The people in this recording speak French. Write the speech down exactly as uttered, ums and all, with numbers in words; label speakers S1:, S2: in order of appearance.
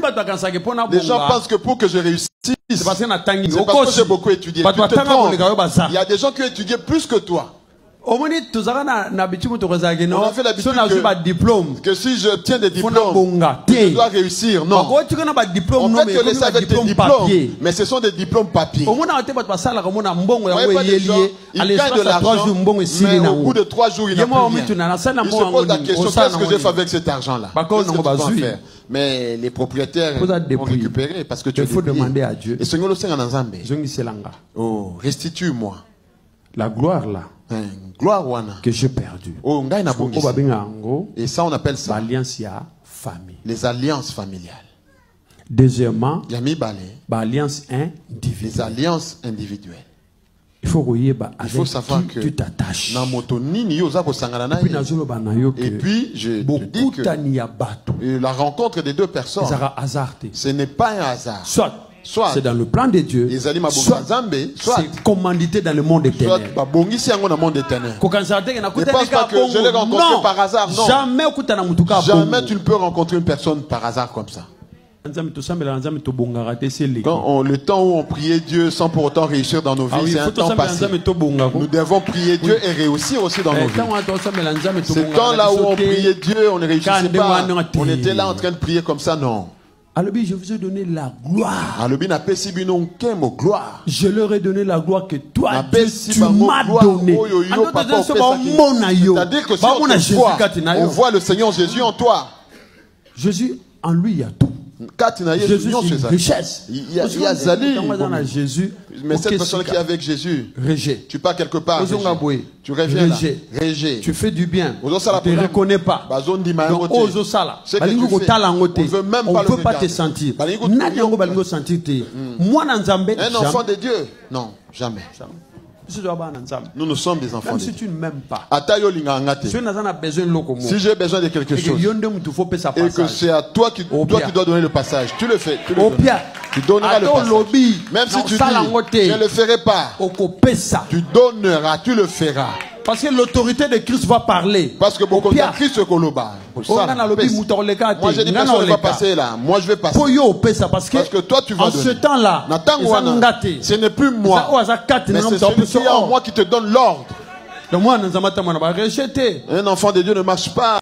S1: Les gens pensent que pour que je réussisse, c'est parce que j'ai beaucoup étudié. Tu te trompes. Il y a des gens qui ont étudié plus que toi. On a fait l'habitude que, que si je tiens des diplômes, je dois réussir. Non. On peut te laisser avec tes diplômes, mais ce sont des diplômes papier. Vous voyez pas des gens, ils gagnent de l'argent, mais au bout de trois jours, il n'a plus rien. Ils se posent la question, qu'est-ce que j'ai fait avec cet argent-là? Qu'est-ce que tu vas faire? Mais les propriétaires vont récupérer parce que tu faut demander à Dieu. Oh, restitue-moi.
S2: La gloire là.
S1: Gloire wana
S2: que j'ai perdu.
S1: Oh, et ça on appelle ça
S2: famille.
S1: Les alliances familiales.
S2: Deuxièmement,
S1: alliance
S2: individuelle.
S1: Les alliances individuelles.
S2: Il faut,
S1: Il faut savoir que
S2: tu t'attaches.
S1: Et puis je te dis que la rencontre des deux personnes, ce n'est pas un hasard.
S2: Soit
S1: Soit
S2: c'est dans le plan de Dieu, soit c'est commandité dans le monde éternel.
S1: Ne pense pas que je l'ai rencontré par hasard. Non.
S2: Jamais,
S1: Jamais tu ne peux rencontrer une personne par hasard comme ça. Quand on, le temps où on priait Dieu sans pour autant réussir dans nos vies, ah oui, c'est un temps passé. Nous devons prier Dieu oui. et réussir aussi dans nos vies. Ce temps-là où on priait Dieu, on ne réussissait pas. On était là en train de prier comme ça, non.
S2: Alobi, je vous ai donné la gloire. Je leur ai donné la gloire que toi, Dieu, tu m'as donné.
S1: C'est-à-dire que si on te voit, on voit le Seigneur Jésus en toi.
S2: Jésus, en lui, il y a tout. Jésus, c'est une richesse.
S1: Il y a, il y a Zali.
S2: Jésus,
S1: mais cette personne qui est avec Jésus,
S2: Régé.
S1: Tu pars quelque part, tu reviens là. Régé.
S2: Tu fais du bien. On ne te reconnaît pas. Donc, on ne veut même pas, on peut pas te sentir. Un
S1: enfant de Dieu? Non, jamais. Nous, nous sommes des enfants.
S2: Même si tu ne m'aimes pas,
S1: si j'ai besoin de quelque chose et que c'est à toi qui, toi qui dois donner le passage, tu le fais. Tu, le donneras. Tu donneras le passage. Même si tu dis, je ne le ferai pas, tu donneras, tu le feras.
S2: Parce que l'autorité de Christ va parler.
S1: Parce que beaucoup de Christ se coloba. Moi j'ai dit personne ne va passer là. Moi je vais passer. Parce que, parce que toi tu vas
S2: en
S1: donner.
S2: ce temps-là,
S1: ce n'est plus moi. Mais c'est celui qui est en moi qui te donne l'ordre. Un enfant de Dieu ne marche pas